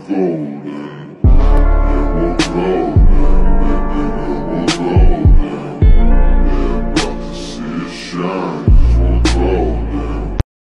golden. Yeah, we're golden, baby, yeah, we're golden. Yeah, about to see it shine.